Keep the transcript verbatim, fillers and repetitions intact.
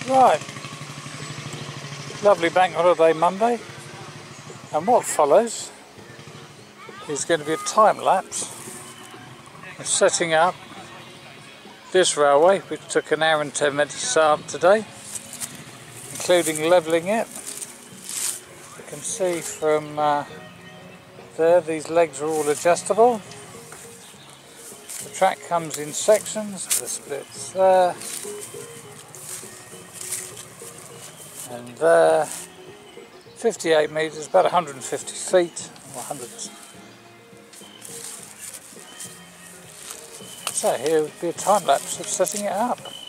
Right, lovely bank holiday Monday, and what follows is going to be a time lapse of setting up this railway, which took an hour and ten minutes to set up today, including levelling it. You can see from uh, there these legs are all adjustable. The track comes in sections, the splits there and there, fifty-eight metres, about one hundred fifty feet, or one hundred. So here would be a time lapse of setting it up.